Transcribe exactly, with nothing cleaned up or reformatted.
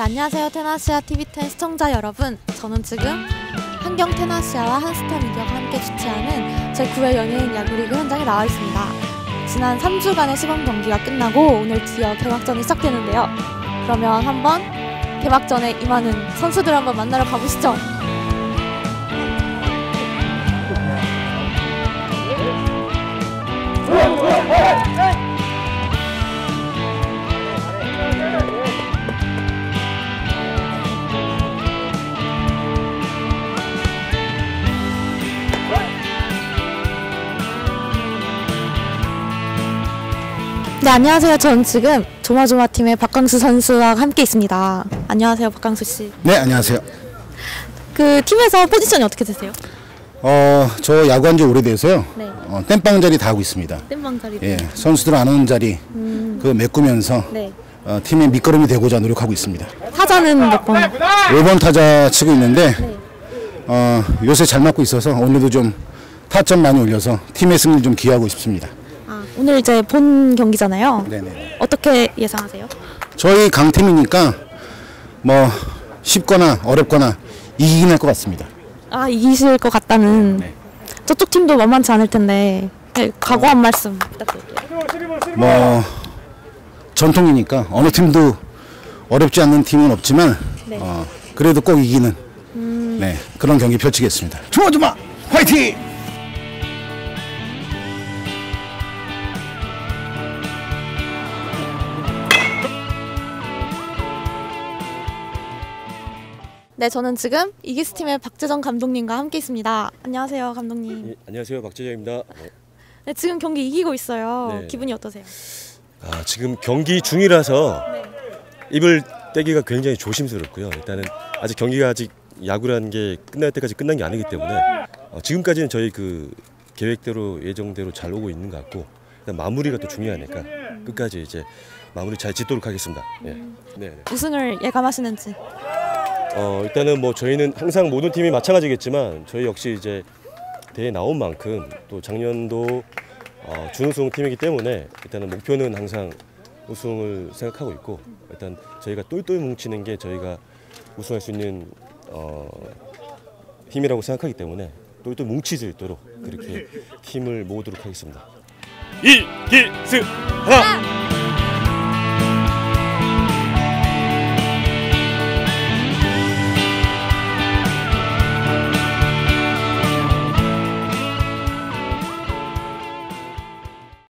네, 안녕하세요. 테나시아 티비 텐 시청자 여러분. 저는 지금 환경 테나시아와 한스타 미디어가 함께 주최하는 제구 회 연예인 야구리그 현장에 나와 있습니다. 지난 삼 주간의 시범 경기가 끝나고 오늘 드디어 개막전이 시작되는데요. 그러면 한번 개막전에 임하는 선수들 한번 만나러 가보시죠. 네, 안녕하세요. 전 지금 조마조마 팀의 박광수 선수와 함께 있습니다. 안녕하세요, 박광수 씨. 네, 안녕하세요. 그 팀에서 포지션이 어떻게 되세요? 어, 저 야구한 지 오래돼서요. 네. 어, 땜빵 자리 다 하고 있습니다. 땜빵 자리. 예, 선수들 안 오는 자리 음. 그 메꾸면서 네. 어, 팀의 밑거름이 되고자 노력하고 있습니다. 타자는 몇 번? 오 번 타자 치고 있는데 네. 어, 요새 잘 맞고 있어서 오늘도 좀 타점 많이 올려서 팀의 승리를 좀 기여하고 싶습니다. 아, 오늘 이제 본 경기잖아요. 네네. 어떻게 예상하세요? 저희 강팀이니까 뭐 쉽거나 어렵거나 이기긴 할 것 같습니다. 아, 이기실 것 같다는. 네. 저쪽 팀도 만만치 않을 텐데 네, 각오 한 말씀 부탁드릴게요. 뭐 전통이니까 어느 팀도 어렵지 않는 팀은 없지만 네. 어, 그래도 꼭 이기는 음. 네, 그런 경기 펼치겠습니다. 조마조마 화이팅! 네, 저는 지금 이기스 팀의 박재정 감독님과 함께 있습니다. 안녕하세요, 감독님. 예, 안녕하세요, 박재정입니다. 네, 지금 경기 이기고 있어요. 네. 기분이 어떠세요? 아, 지금 경기 중이라서 네. 입을 떼기가 굉장히 조심스럽고요. 일단은 아직 경기가 아직 야구라는 게 끝날 때까지 끝난 게 아니기 때문에 어, 지금까지는 저희 그 계획대로 예정대로 잘 오고 있는 것 같고 일단 마무리가 또 중요하니까 끝까지 이제 마무리 잘 짓도록 하겠습니다. 예. 네. 네. 우승을 예감하시는지. 어, 일단은 뭐 저희는 항상 모든 팀이 마찬가지겠지만 저희 역시 이제 대회에 나온 만큼 또 작년도 어, 준우승 팀이기 때문에 일단은 목표는 항상 우승을 생각하고 있고 일단 저희가 똘똘 뭉치는 게 저희가 우승할 수 있는 어, 힘이라고 생각하기 때문에 똘똘 뭉칠 수 있도록 그렇게 팀을 모으도록 하겠습니다. 이기스 하나